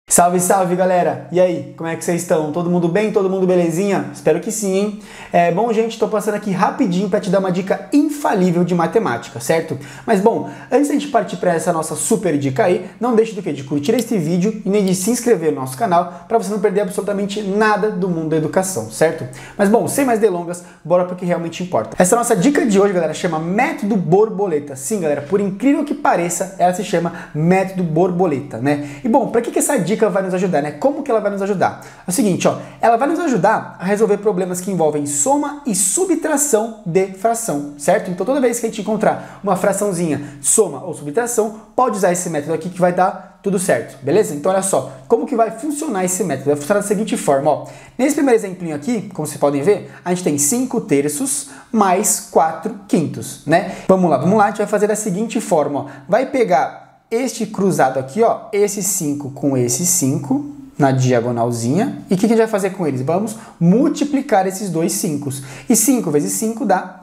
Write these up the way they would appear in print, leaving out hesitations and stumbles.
Salve, salve, galera! E aí, como é que vocês estão? Todo mundo bem? Todo mundo belezinha? Espero que sim, hein? Bom, gente, tô passando aqui rapidinho para te dar uma dica infalível de matemática, certo? Mas, bom, antes da gente partir para essa nossa super dica aí, não deixe de curtir este vídeo e nem de se inscrever no nosso canal para você não perder absolutamente nada do mundo da educação, certo? Mas, bom, sem mais delongas, bora para o que realmente importa. Essa nossa dica de hoje, galera, chama Método Borboleta. Sim, galera, por incrível que pareça, ela se chama Método Borboleta, né? E, bom, para que essa dica vai nos ajudar, né? Como que ela vai nos ajudar? É o seguinte, ó, ela vai nos ajudar a resolver problemas que envolvem soma e subtração de fração, certo? Então toda vez que a gente encontrar uma fraçãozinha, soma ou subtração, pode usar esse método aqui que vai dar tudo certo, beleza? Então olha só, como que vai funcionar esse método? Vai funcionar da seguinte forma, ó. Nesse primeiro exemplinho aqui, como vocês podem ver, a gente tem 5 terços mais 4 quintos, né? Vamos lá, a gente vai fazer da seguinte forma, ó. Vai pegar este cruzado aqui, ó, esse 5 com esse 5 na diagonalzinha. E o que a gente vai fazer com eles? Vamos multiplicar esses dois 5. E 5 vezes 5 dá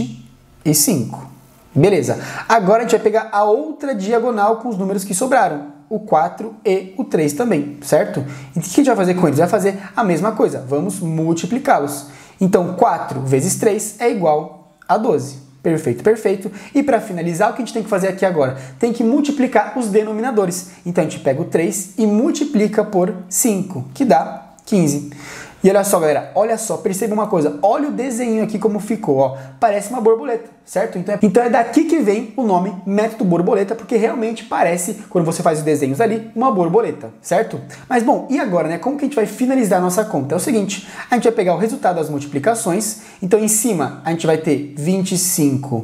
25. Beleza. Agora a gente vai pegar a outra diagonal com os números que sobraram. O 4 e o 3 também, certo? E o que a gente vai fazer com eles? Vai fazer a mesma coisa. Vamos multiplicá-los. Então, 4 vezes 3 é igual a 12. Perfeito, perfeito. E para finalizar, o que a gente tem que fazer aqui agora? Tem que multiplicar os denominadores. Então a gente pega o 3 e multiplica por 5, que dá 15. E olha só, galera, olha só, perceba uma coisa, olha o desenho aqui como ficou, ó, parece uma borboleta, certo? Então é daqui que vem o nome método borboleta, porque realmente parece, quando você faz os desenhos ali, uma borboleta, certo? Mas bom, e agora, né, como que a gente vai finalizar a nossa conta? É o seguinte, a gente vai pegar o resultado das multiplicações, então em cima a gente vai ter 25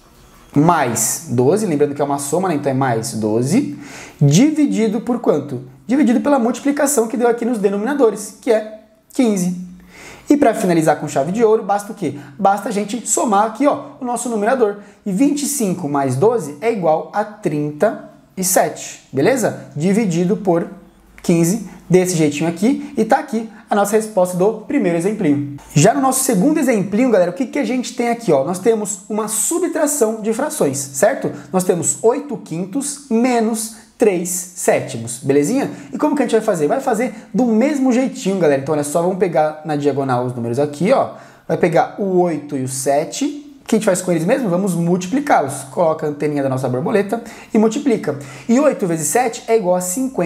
mais 12, lembrando que é uma soma, né, então é mais 12, dividido por quanto? Dividido pela multiplicação que deu aqui nos denominadores, que é 15. E para finalizar com chave de ouro, basta o quê? Basta a gente somar aqui, ó, o nosso numerador. E 25 mais 12 é igual a 37, beleza? Dividido por 15, desse jeitinho aqui, e tá aqui a nossa resposta do primeiro exemplinho. Já no nosso segundo exemplinho, galera, o que a gente tem aqui, ó? Nós temos uma subtração de frações, certo? Nós temos 8 quintos menos 3 sétimos, belezinha? E como que a gente vai fazer? Vai fazer do mesmo jeitinho, galera. Então, olha só, vamos pegar na diagonal os números aqui, ó. Vai pegar o 8 e o 7. O que a gente faz com eles mesmo? Vamos multiplicá-los. Coloca a anteninha da nossa borboleta e multiplica. E 8 vezes 7 é igual a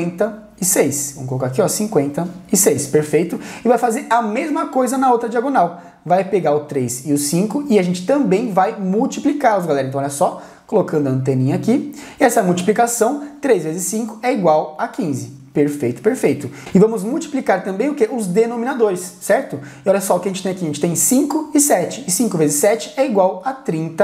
56. Vamos colocar aqui, ó, 56. Perfeito. E vai fazer a mesma coisa na outra diagonal. Vai pegar o 3 e o 5 e a gente também vai multiplicá-los, galera. Então, olha só, colocando a anteninha aqui. E essa multiplicação, 3 vezes 5 é igual a 15. Perfeito, perfeito. E vamos multiplicar também o quê? Os denominadores, certo? E olha só o que a gente tem aqui. A gente tem 5 e 7. E 5 vezes 7 é igual a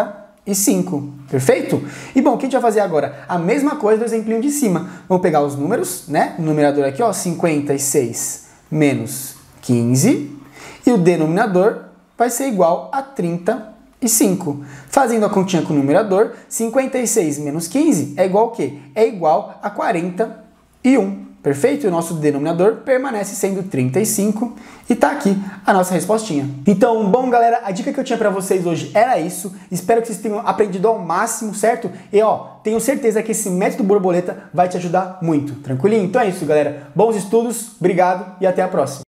35. Perfeito? E bom, o que a gente vai fazer agora? A mesma coisa do exemplinho de cima. Vamos pegar os números, né? O numerador aqui, ó, 56 menos 15. E o denominador vai ser igual a 35. Fazendo a continha com o numerador, 56 menos 15 é igual a quê? É igual a 41. Perfeito? E o nosso denominador permanece sendo 35 e tá aqui a nossa respostinha. Então, bom, galera, a dica que eu tinha pra vocês hoje era isso. Espero que vocês tenham aprendido ao máximo, certo? E ó, tenho certeza que esse método borboleta vai te ajudar muito. Tranquilinho? Então é isso, galera. Bons estudos, obrigado e até a próxima.